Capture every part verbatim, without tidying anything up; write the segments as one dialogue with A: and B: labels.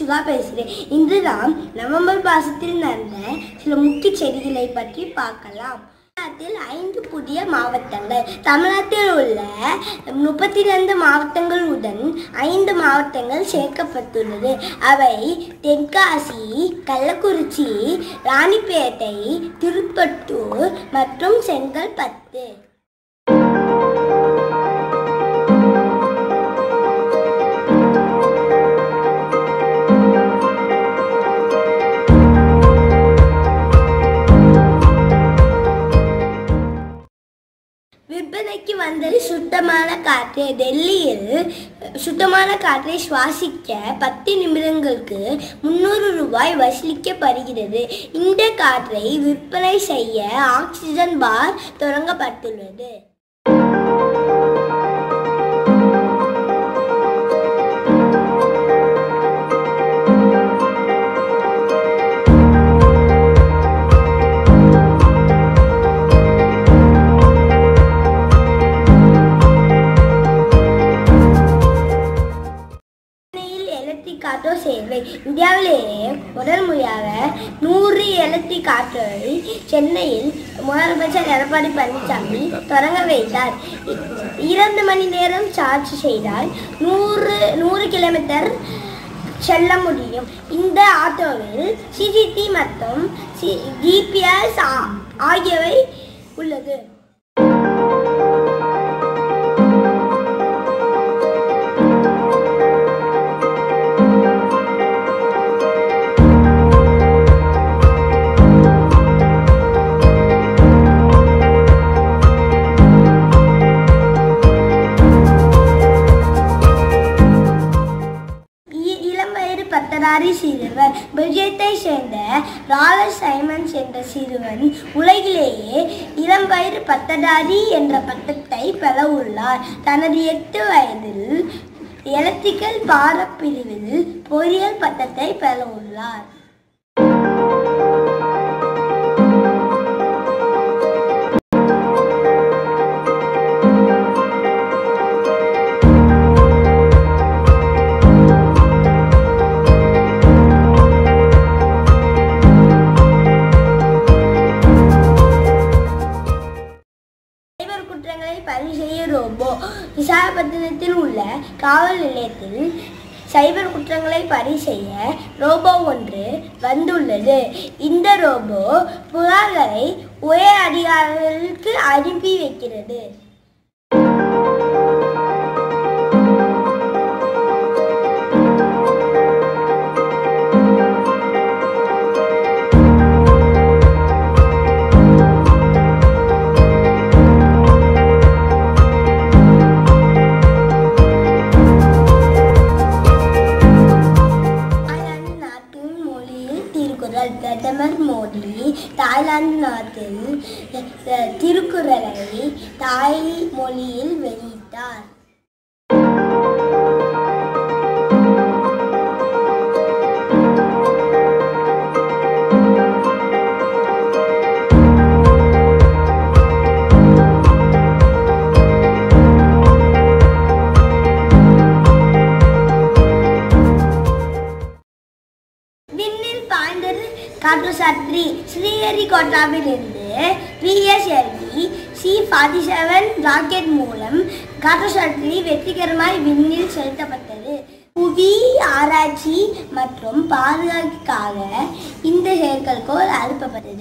A: சிவா பேசுகிறேன். இன்று நாம் நவம்பர் மாதத்தில் நடந்த சில முக்கிய செய்திகளை பற்றி பார்க்கலாம். தமிழ்நாட்டில் ஐந்து புதிய மாவட்டங்கள். தமிழ்நாட்டில் உள்ள முப்பத்தி ரெண்டு மாவட்டங்களுடன் ஐந்து மாவட்டங்கள் சேர்க்கப்பட்டுள்ளது. அவை தென்காசி, கள்ளக்குறிச்சி, ராணிப்பேட்டை, திருப்பத்தூர் மற்றும் செங்கல்பட்டு. விற்பனைக்கு வந்தது சுத்தமான காற்று. டெல்லியில் சுத்தமான காற்றை சுவாசிக்க பத்து நிமிடங்களுக்கு முன்னூறு ரூபாய் வசூலிக்கப்படுகிறது. இந்த காற்றை விற்பனை செய்ய ஆக்சிஜன் பார் தொடங்கப்பட்டுள்ளது. ஆட்டோ சேவை இந்தியாவிலேயே முதல் முறையாக நூறு எலக்ட்ரிக் ஆட்டோவை சென்னையில் முதலமைச்சர் எடப்பாடி பழனிசாமி தொடங்க வைத்தார். இரண்டு மணி நேரம் சார்ஜ் செய்தால் நூறு நூறு கிலோமீட்டர் செல்ல முடியும். இந்த ஆட்டோவில் சிசிடிவி மற்றும் ஜிபிஎஸ் ஆகியவை உள்ளது. பட்டதாரி சிறுவன் பெல்ஜியத்தை சேர்ந்த ராலஸ் சைமன்ஸ் என்ற சிறுவன் உலகிலேயே இளம் வயது பட்டதாரி என்ற பட்டத்தை பெற உள்ளார். தனது எட்டு வயதில் எலக்ட்ரிக்கல் பாடப்பிரிவில் பொறியியல் பட்டத்தை பெற உள்ளார். குற்றங்களை பதிவு செய்ய ரோபோ. விசாகப்பட்டினத்தில் உள்ள காவல் நிலையத்தில் சைபர் குற்றங்களை பதிவு செய்ய ரோபோ ஒன்று வந்துள்ளது. இந்த ரோபோ புகார்களை உயர் அதிகாரிகளுக்கு அனுப்பி வைக்கிறது. பிரதமர் மோடி தாய்லாந்து நாட்டில் திருக்குறளை தாய் மொழியில் வெளியிட்டார். காற்றுசாற்றி ஸ்ரீஹரிகோட்டாவிலிருந்து PSLV C forty seven rocket மூலம் காற்றுசாற்றி வெற்றிகரமாய் விண்ணில் செலுத்தப்பட்டது. புவி ஆராய்ச்சி மற்றும் பாதுகாப்புக்காக இந்த செயற்கைக்கோள் அனுப்பப்பட்டது.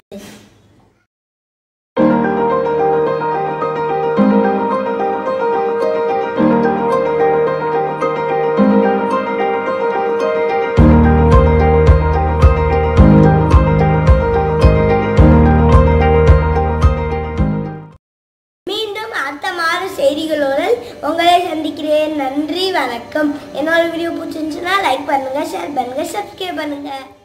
A: செய்திகளுடன் உங்களை சந்திக்கிறேன். நன்றி, வணக்கம். என்னோட வீடியோ பிடிச்சிருந்துச்சுன்னா லைக் பண்ணுங்க, ஷேர் பண்ணுங்க, சப்ஸ்கிரைப் பண்ணுங்க.